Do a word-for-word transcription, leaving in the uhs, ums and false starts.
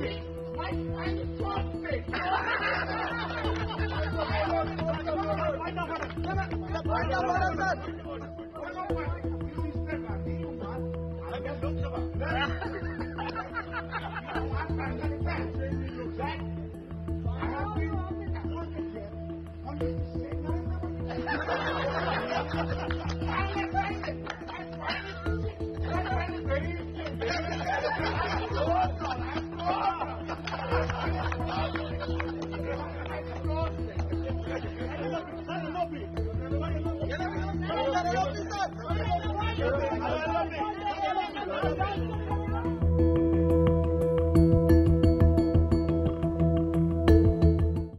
speak. My kind of talk speak. Get up, get up, get up, get up.